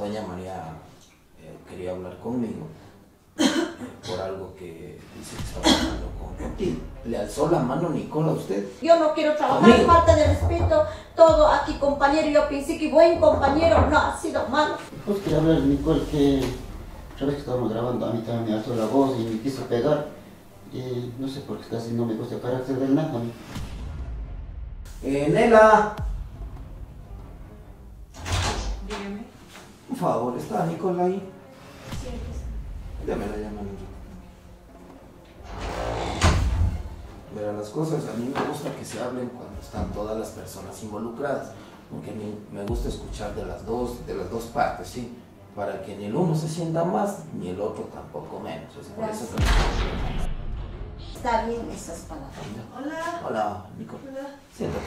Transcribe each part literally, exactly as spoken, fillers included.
doña María eh, quería hablar conmigo por algo que dice que estaba hablando contigo. ¿Le alzó la mano Nicole a usted? Yo no quiero trabajar, ¿Conmigo? falta de respeto, todo aquí compañero, yo pensé que buen compañero, no, ha sido malo. Pues quería hablar Nicole que otra vez que estábamos grabando a mí también me alzó la voz y me quiso pegar. Y no sé por qué casi no me gusta el carácter del nada a mí. Eh, Nela, Dígame. por favor, ¿está Nicole ahí? Sí, aquí está. Déme la llamada. Mira, las cosas a mí me gusta que se hablen cuando están todas las personas involucradas, porque a mí me gusta escuchar de las dos, de las dos partes, ¿sí? Para que ni el uno se sienta más, ni el otro tampoco menos. Es por eso que... Está bien esas palabras. Hola. Hola, Nicole. Hola. Siéntate.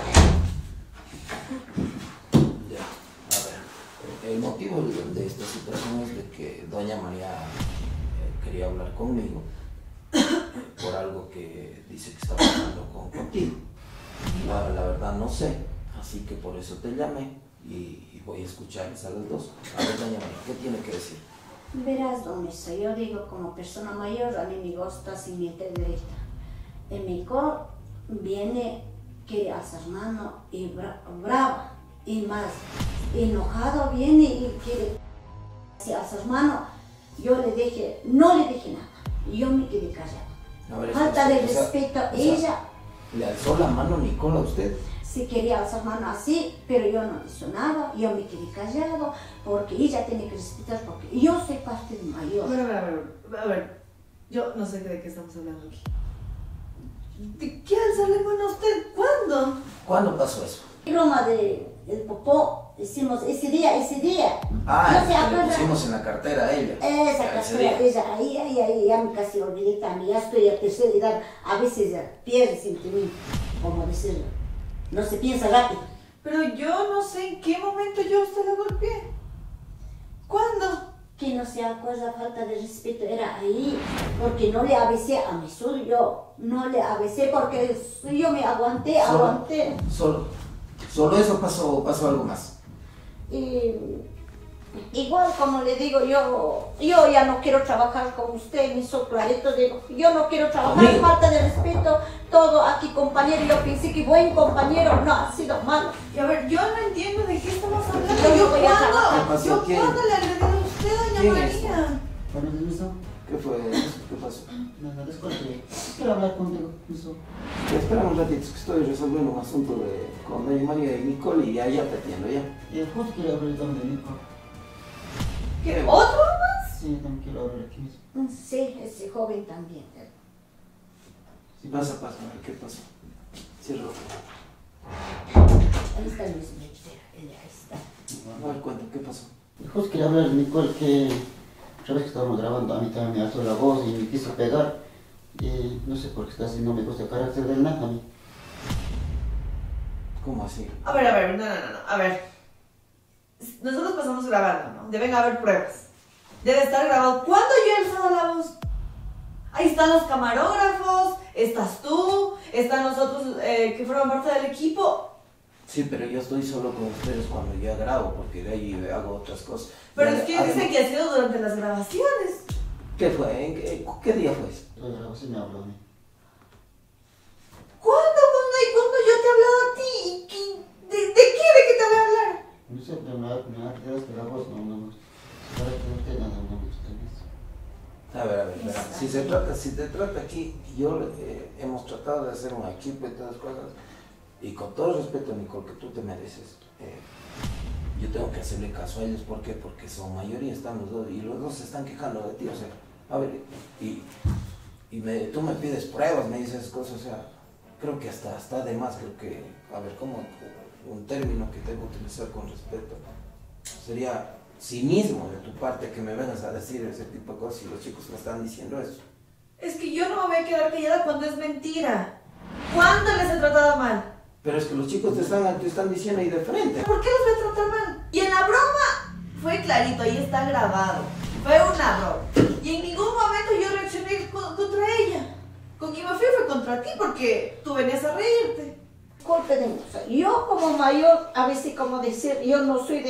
Ya, a ver. El motivo de esta situación es de que doña María eh, quería hablar conmigo por algo que dice que estaba hablando con, contigo. La, la verdad no sé, así que por eso te llamé y, y voy a escucharles a los dos. A ver, doña María, ¿qué tiene que decir? Verás, don Mesa, yo digo como persona mayor, a mí me gusta sin meter derecha. El Nicole viene, quiere alzar mano y bra brava, y más enojado viene y quiere alzar mano. Yo le dije, no le dije nada, yo me quedé callada. A ver, Falta de o sea, respeto, o sea, ella ¿le alzó la mano Nicole a usted? sí quería alzar mano así, pero yo no hice nada, yo me quedé callado, porque ella tiene que respetar, porque yo soy parte de mayor. A ver, a ver, a ver, a ver. Yo no sé de qué estamos hablando aquí. ¿De qué alzarle mano a usted? ¿Cuándo? ¿Cuándo pasó eso? Broma de, del popó, hicimos ese día, ese día. Ah, no se lo acuerda. pusimos en la cartera a ella. Esa Ya, ese cartera, día. ella, ahí, ahí, ahí, ya me casi olvidé también, ya estoy a tercera edad, a veces ya pierde sentimiento, como decirlo, no se piensa rápido. Pero yo no sé en qué momento yo a usted la golpeé. ¿Cuándo? Que no se acuerda, falta de respeto, era ahí, porque no le avisé a mi sur, yo no le avisé porque yo me aguanté, Solo- aguanté. Solo, solo eso pasó, pasó algo más. Y igual como le digo, yo, yo ya no quiero trabajar con usted, mi sol clarito, digo, yo no quiero trabajar, Conmigo. falta de respeto, todo aquí compañero, yo pensé que buen compañero, no, ha sido malo. Y a ver, yo no entiendo de qué estamos hablando. Yo ¿Yo no voy a trabajar. cuándo? ¿Qué pasó? ¿Yo ¿Quién? cuándo le agredí a usted, doña ¿Quién es? María? Bueno, permiso. ¿Qué fue? ¿Qué pasó? Nada, disculpe. Quiero hablar contigo, permiso. Espera un ratito, que estoy resolviendo un asunto de, con doña María y Nicole y ya, ya te atiendo, ya. Eh, justo quiero hablar también de Nicole. ¿Qué? ¿Otro más? Sí, también quiero hablar aquí mismo. Sí, ese joven también. Sí, Pasa, pasa, ¿qué pasó? Cierra. Ahí está Luis Mejía, ella está. A ver, cuenta, ¿qué pasó? justo quería hablar Nicole que otra vez que estábamos grabando a mí también me alzó la voz y me quiso pegar. Y no sé por qué casi no me gusta el carácter del nada a mí. ¿Cómo así? A ver, a ver, no, no, no, no, a ver. Nosotros pasamos grabando, ¿no? Deben haber pruebas. Debe estar grabado. ¿Cuándo yo he alzado la voz? Ahí están los camarógrafos, estás tú, están nosotros eh, que forman parte del equipo. Sí, pero yo estoy solo con ustedes cuando ya grabo, porque de ahí hago otras cosas. Pero Ya, es que además- dice que ha sido durante las grabaciones. ¿Qué fue? ¿En qué, qué día fue eso? La grabación me habló a mí. ¿Cuándo? ¿Cuándo? ¿Y cuándo yo te he hablado a ti? ¿Y qué- ¿De, de qué? ¿De qué te voy a hablar? No sé, pero me ha me ha quedado que la voz no, no me gusta. El carácter de usted nada, no me gusta. A ver, a ver, verá, si se trata, si te trata aquí, yo eh, hemos tratado de hacer un equipo y todas las cosas, y con todo el respeto, Nicole, que tú te mereces, eh, yo tengo que hacerle caso a ellos, ¿por qué? Porque son mayoría, están los dos, y los dos se están quejando de ti, o sea, a ver, y, y me, tú me pides pruebas, me dices cosas, o sea, creo que hasta, hasta de más, creo que, a ver, como un término que tengo que utilizar con respeto, sería cinismo de tu parte que me vengas a decir ese tipo de cosas y los chicos me están diciendo eso. Es que yo no me voy a quedar callada cuando es mentira. ¿Cuándo les he tratado mal? Pero es que los chicos te están, te están diciendo ahí de frente. ¿Por qué los voy a tratar mal? Y en la broma fue clarito, ahí está grabado. Fue una broma. Y en ningún momento yo reaccioné co- contra ella. Con quien me fui fue contra ti porque tú venías a reírte. Golpe de moza. Yo como mayor, a veces como decir, yo no soy de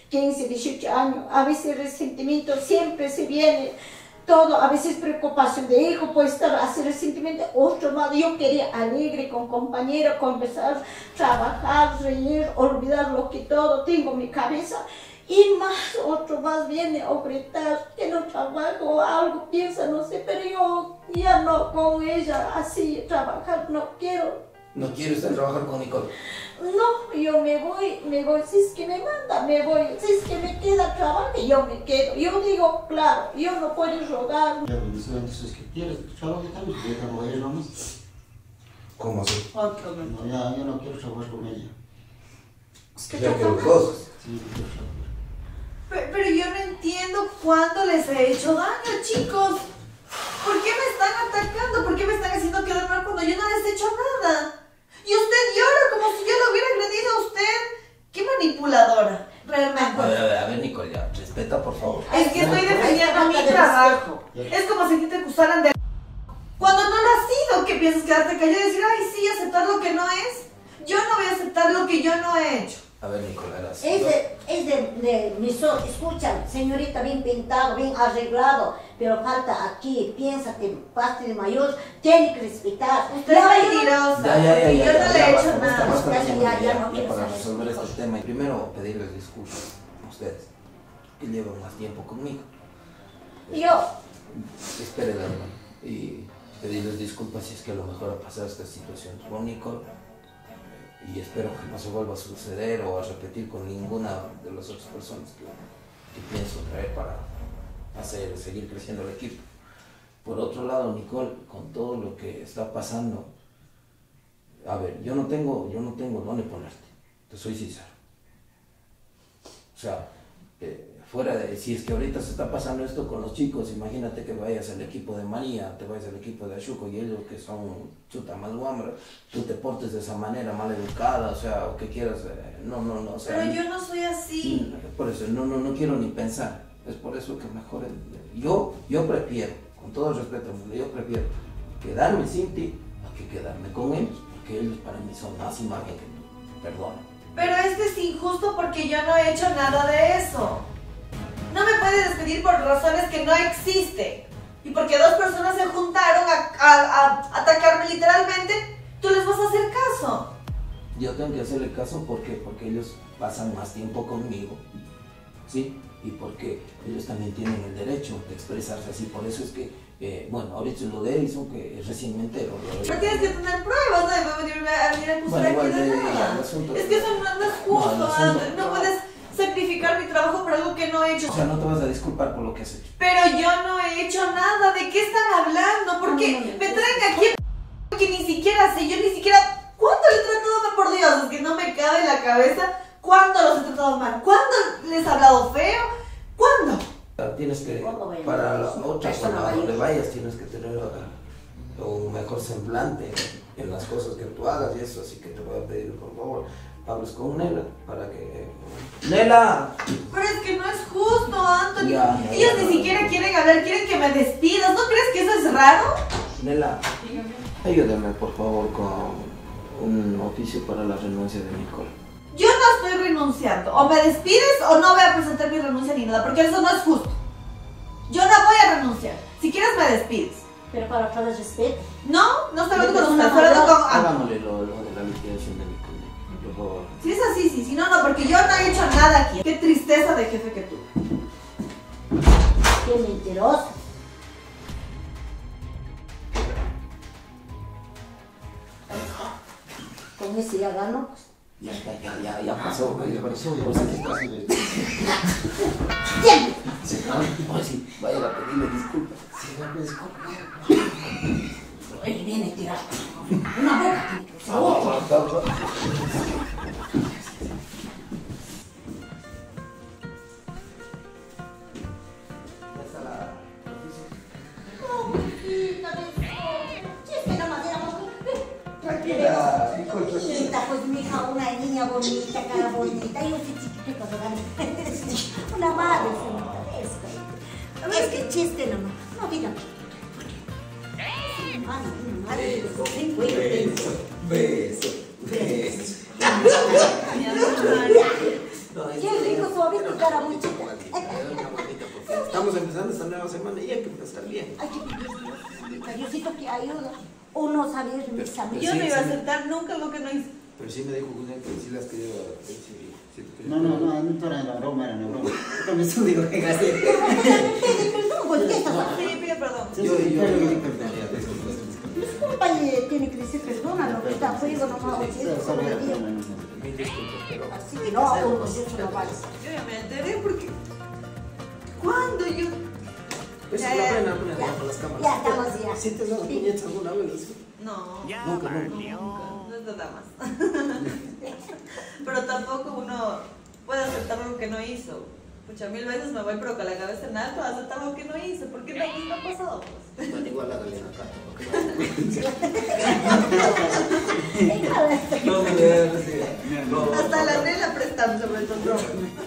quince, dieciocho años, a veces resentimiento siempre se viene, todo, a veces preocupación de hijo, puede estar así resentimiento, otro más, yo quería alegre con compañeros, conversar, trabajar, reír, olvidar lo que todo tengo en mi cabeza. Y más, otro más viene a gritar que no trabajo, algo piensa, no sé, pero yo ya no con ella así trabajar, no quiero. ¿No quiere usted trabajar con Nicole? No, yo me voy, me voy, si es que me manda, me voy, si es que me queda trabajo, yo me quedo. Yo digo, claro, yo no puedo rogar. Ya, pues, entonces, ¿qué quieres? Trabajo también, yo no voy a ir nomás. ¿Cómo así? Otro No, ya, yo no quiero trabajar con ella. Es que ya que los dos. Sí, no quiero trabajar. Pero, pero yo no entiendo cuándo les he hecho daño, chicos. ¿Por qué me están atacando? ¿Por qué me están haciendo quedar mal cuando yo no les he hecho nada? Y usted llora como si yo lo hubiera agredido a usted. ¡Qué manipuladora! Realmente. A ver, a ver, a ver, Nicole, ya, respeta, por favor. Es que estoy defendiendo mi trabajo. Es como si a ti te acusaran de... Cuando no lo has sido, que piensas quedarte callado y decir, ay, sí, aceptar lo que no es. Yo no voy a aceptar lo que yo no he hecho. A ver, Nicole, era así. Es de, es de, de mi so, escucha, señorita, bien pintado, bien arreglado, pero falta aquí, piensa que parte de mayor tiene que respetar. Usted es mentirosa. Ya, ya, ya, ya, Yo no ya, le ya, he basta, hecho basta, nada. basta, Ya, basta, ya, ya, ya, no ya, quiero para saber resolver esas este cosas. tema. Y primero, pedirles disculpas a ustedes, que llevan más tiempo conmigo. Yo, Espere, hermano, y pedirles disculpas si es que a lo mejor ha pasado esta situación con Nicole. Y espero que no se vuelva a suceder o a repetir con ninguna de las otras personas que, que pienso traer para hacer, seguir creciendo el equipo. Por otro lado, Nicole, con todo lo que está pasando, a ver, yo no tengo, yo no tengo dónde ponerte, te soy sincero. O sea, eh, fuera de, si es que ahorita se está pasando esto con los chicos, imagínate que vayas al equipo de María, te vayas al equipo de Ashuko y ellos que son chuta más guambra, tú te portes de esa manera mal educada, o sea, o que quieras, eh, no, no, no, o sea, Pero yo no soy así. por eso, no, no, no quiero ni pensar, es por eso que mejor, el- yo, yo prefiero, con todo el respeto, yo prefiero quedarme sin ti a que quedarme con ellos, porque ellos para mí son más imagen que tú, perdón. Pero esto es injusto porque yo no he hecho nada de eso. No me puedes despedir por razones que no existen. Y porque dos personas se juntaron a, a, a atacarme literalmente, tú les vas a hacer caso. Yo tengo que hacerle caso porque, porque ellos pasan más tiempo conmigo, ¿sí? Y porque ellos también tienen el derecho de expresarse así. Por eso es que, eh, bueno, ahorita lo de Edison, que es recién me entero. lo de- Pero tienes que tener pruebas, no me voy a venir a venir a acusar Bueno, aquí igual de de- nada. el asunto- Es que eso no, no es justo, No, el asunto- André. No puedes sacrificar mi trabajo por algo que no he hecho. O sea, no te vas a disculpar por lo que has hecho. Pero yo no he hecho nada. ¿De qué están hablando? Porque No, no, no, me no. traen aquí a que ni siquiera sé. Yo ni siquiera... ¿Cuándo les he tratado mal? Por Dios, es que no me cabe en la cabeza. ¿Cuándo los he tratado mal? ¿Cuándo les he hablado feo? ¿Cuándo? Tienes que, ¿Cuándo voy a para ver la eso? otra Persona zona donde mayor. vayas, tienes que tener uh, un mejor semblante en las cosas que tú hagas y eso. Así que te voy a pedir, por favor, hables con Nela para que... ¡Nela! Pero es que no es justo, Anthony. Ya, ya, Ellos ya, ni ya. siquiera quieren hablar, quieren que me despidas. ¿No crees que eso es raro? Nela, ayúdame por favor con un oficio para la renuncia de Nicole. Yo no estoy renunciando. O me despides o no voy a presentar mi renuncia ni nada, porque eso no es justo. Yo no voy a renunciar. Si quieres me despides. pero para todo el respeto. No, no estoy hablando Yo con usted, persona estoy hablando con... mayor. ah, Hágámosle lo, lo de la liquidación de Nicole, por favor. Si es así, sí, si no, no, porque yo no he hecho nada aquí. Qué tristeza de jefe que tú. Qué mentiroso. Con ese ya ganó. Ya, ya, ya, ya, ya pasó, ya pasó. Por eso que estás... ¡Siempre! Sí, ahora sí, vaya a pedirle disculpas. Sí, dame disculpas. Él viene a tirar. Una boca tiene que ser. Ah, ah, ah, ah. Ya está la Pobrecita de sol. Si es que nada más éramos... Tranquila, Nicole, tranquila. Chiquita, pues mi hija, una niña bonita, cara bonita. Yo soy chiquitita, ¿verdad? Una madre, señorita. Es que chiste nomás. No digan. Mano, madre, sí, cuídate. Beso, beso, beso. Qué rico suavito. estamos empezando esta nueva semana y hay que empezar bien. Hay que vivir Dios. Diosito que ayuda. Uno sabía mis Pero amigos. Yo sí, no iba a sí. aceptar nunca lo que no hice. Pero sí me dijo Julián que sí las quería. Sí, sí, sí te quería- No, no, no, no era la broma, era la broma. Yo también soy digo que gasté. Perdón, ¿por qué estás hablando? Sí, pide perdón. Sí, Yo, sí, yo, pero- yo le perdonaría de eso. Disculpa, le tiene que decir perdona, lo que está fuego no va a Sí, decir. solo era broma, no, no. Mil disculpas, pero. Así que no, uno de eso no vale. Yo ya me enteré porque. ¿Cuándo yo.? Eso Ya, es la ya, pena, ya, pena bajo las cámaras. ya estamos ya. ¿Sí te has dado puñetas alguna vez así? No. Nunca, nunca. Nunca. No es nada más. Pero tampoco uno puede aceptar algo que no hizo. Pucha, mil veces me voy pero con la cabeza en alto a aceptar algo que no hice. ¿Por qué no? Pues no ha pasado. Pues. Bueno, igual hágale acá. Hija de- No, no, no, no. Hasta la nena prestamos sobre todo.